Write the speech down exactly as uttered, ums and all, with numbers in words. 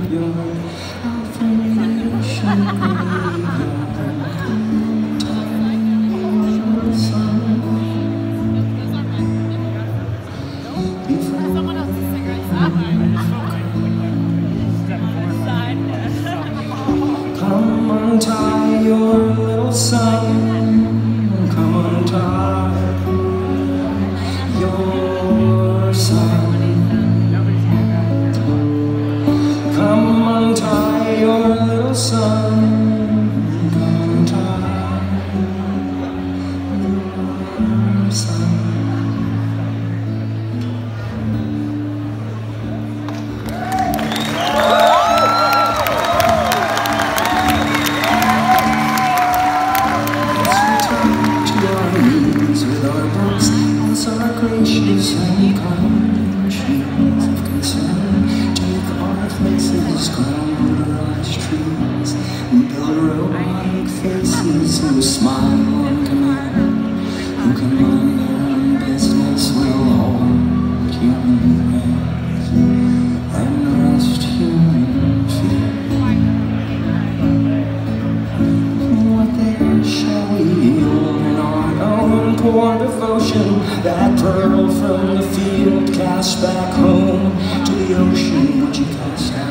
graveyard, out from the ocean graveyard. Come untie your little son. Come untie your son. Come untie your little son. Come untie your son. Our gracious and conscience of concern, take our places, ground large trees, and build robotic faces who smile on command, who can run their own business, will hold human hands and rest human feet. What there shall we yield in our own poor devotion, that pearl from the field cast back home to the ocean, would you cast out?